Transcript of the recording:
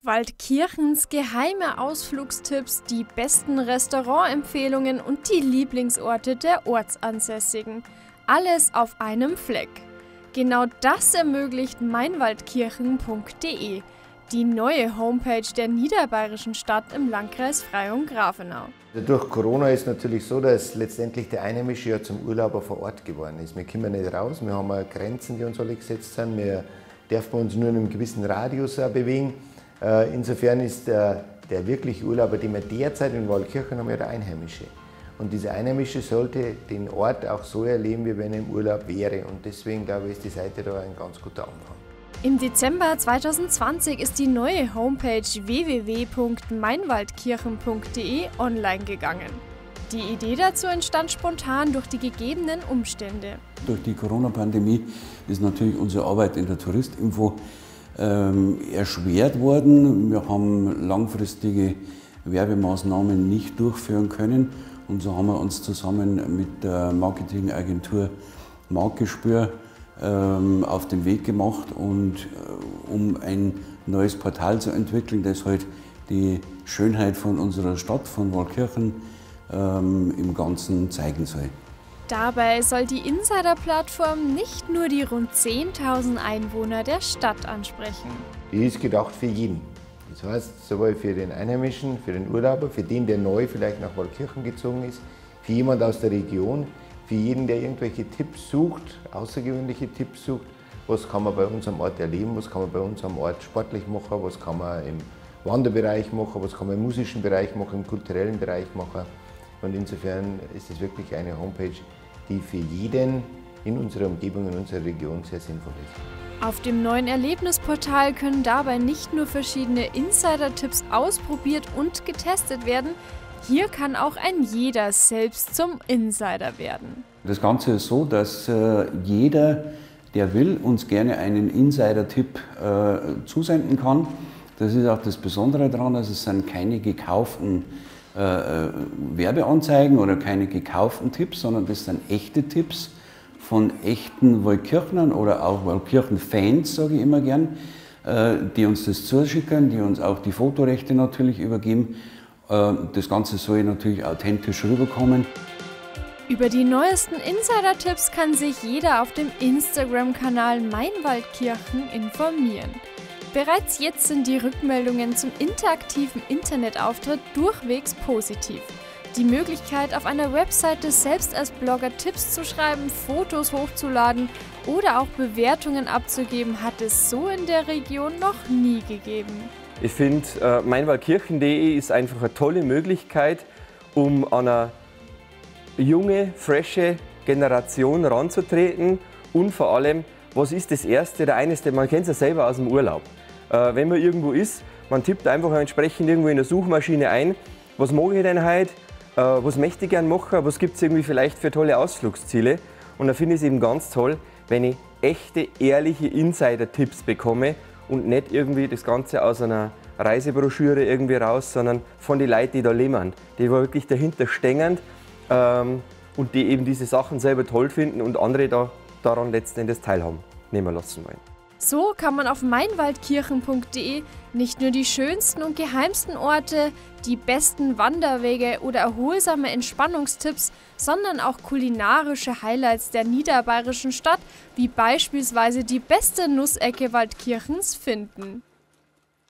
Waldkirchens geheime Ausflugstipps, die besten Restaurantempfehlungen und die Lieblingsorte der Ortsansässigen. Alles auf einem Fleck. Genau das ermöglicht meinwaldkirchen.de, die neue Homepage der niederbayerischen Stadt im Landkreis Freyung-Grafenau. Durch Corona ist es natürlich so, dass letztendlich der Einheimische ja zum Urlauber vor Ort geworden ist. Wir kommen nicht raus, wir haben auch Grenzen, die uns alle gesetzt sind. Wir dürfen uns nur in einem gewissen Radius bewegen. Insofern ist der wirkliche Urlauber, den wir derzeit in Waldkirchen haben, ja der Einheimische. Und dieser Einheimische sollte den Ort auch so erleben, wie wenn er im Urlaub wäre. Und deswegen, glaube ich, ist die Seite da ein ganz guter Anfang. Im Dezember 2020 ist die neue Homepage www.meinwaldkirchen.de online gegangen. Die Idee dazu entstand spontan durch die gegebenen Umstände. Durch die Corona-Pandemie ist natürlich unsere Arbeit in der Touristinfo erschwert worden. Wir haben langfristige Werbemaßnahmen nicht durchführen können und so haben wir uns zusammen mit der Marketingagentur Marktgespür auf den Weg gemacht, und um ein neues Portal zu entwickeln, das halt die Schönheit von unserer Stadt, von Waldkirchen, im Ganzen zeigen soll. Dabei soll die Insider-Plattform nicht nur die rund 10.000 Einwohner der Stadt ansprechen. Die ist gedacht für jeden. Das heißt, sowohl für den Einheimischen, für den Urlauber, für den, der neu vielleicht nach Waldkirchen gezogen ist, für jemand aus der Region, für jeden, der irgendwelche Tipps sucht, außergewöhnliche Tipps sucht. Was kann man bei uns am Ort erleben, was kann man bei uns am Ort sportlich machen, was kann man im Wanderbereich machen, was kann man im musischen Bereich machen, im kulturellen Bereich machen. Und insofern ist es wirklich eine Homepage, die für jeden in unserer Umgebung, in unserer Region sehr sinnvoll ist. Auf dem neuen Erlebnisportal können dabei nicht nur verschiedene Insider-Tipps ausprobiert und getestet werden, hier kann auch ein jeder selbst zum Insider werden. Das Ganze ist so, dass jeder, der will, uns gerne einen Insider-Tipp zusenden kann. Das ist auch das Besondere daran, dass es sind keine gekauften Werbeanzeigen oder keine gekauften Tipps, sondern das sind echte Tipps von echten Waldkirchnern oder auch Waldkirchen-Fans, sage ich immer gern, die uns das zuschicken, die uns auch die Fotorechte natürlich übergeben. Das Ganze soll natürlich authentisch rüberkommen. Über die neuesten Insider-Tipps kann sich jeder auf dem Instagram-Kanal Meinwaldkirchen informieren. Bereits jetzt sind die Rückmeldungen zum interaktiven Internetauftritt durchwegs positiv. Die Möglichkeit, auf einer Webseite selbst als Blogger Tipps zu schreiben, Fotos hochzuladen oder auch Bewertungen abzugeben, hat es so in der Region noch nie gegeben. Ich finde, meinwaldkirchen.de ist einfach eine tolle Möglichkeit, um an eine junge, frische Generation ranzutreten, und vor allem, was ist das Erste, man kennt es ja selber aus dem Urlaub. Wenn man irgendwo ist, man tippt einfach entsprechend irgendwo in der Suchmaschine ein, was mag ich denn heute, was möchte ich gerne machen, was gibt es irgendwie vielleicht für tolle Ausflugsziele. Und da finde ich es eben ganz toll, wenn ich echte, ehrliche Insider-Tipps bekomme und nicht irgendwie das Ganze aus einer Reisebroschüre irgendwie raus, sondern von den Leuten, die da leben, die wirklich dahinter stehen und die eben diese Sachen selber toll finden und andere daran letzten Endes teilhaben nehmen lassen wollen. So kann man auf meinwaldkirchen.de nicht nur die schönsten und geheimsten Orte, die besten Wanderwege oder erholsame Entspannungstipps, sondern auch kulinarische Highlights der niederbayerischen Stadt, wie beispielsweise die beste Nussecke Waldkirchens, finden.